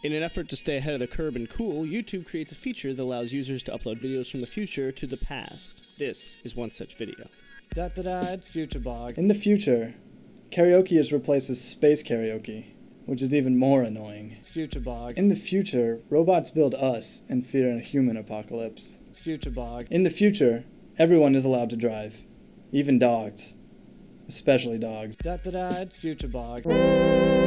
In an effort to stay ahead of the curve and cool, YouTube creates a feature that allows users to upload videos from the future to the past. This is one such video. It's FutureBlog. In the future, karaoke is replaced with space karaoke, which is even more annoying. It's FutureBlog. In the future, robots build us and fear a human apocalypse. It's FutureBlog. In the future, everyone is allowed to drive, even dogs, especially dogs. It's FutureBlog.